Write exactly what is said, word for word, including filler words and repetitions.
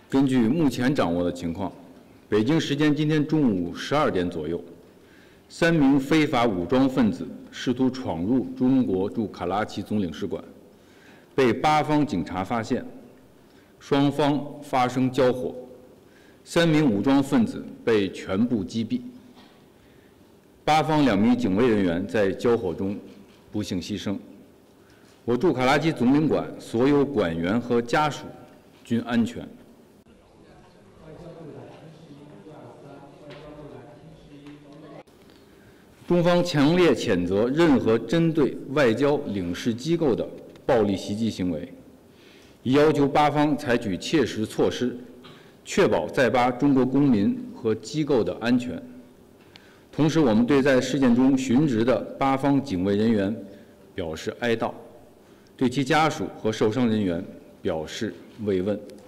根据目前掌握的情况，北京时间今天中午十二点左右，三名非法武装分子试图闯入中国驻卡拉奇总领事馆，被巴方警察发现，双方发生交火，三名武装分子被全部击毙。巴方两名警卫人员在交火中不幸牺牲。我驻卡拉奇总领馆所有馆员和家属均安全。中方强烈谴责任何针对外交领事机构的暴力袭击行为，已要求巴方采取切实措施，确保在巴中国公民和机构的安全。同时，我们对在事件中殉职的巴方警卫人员表示哀悼，对其家属和受伤人员表示慰问。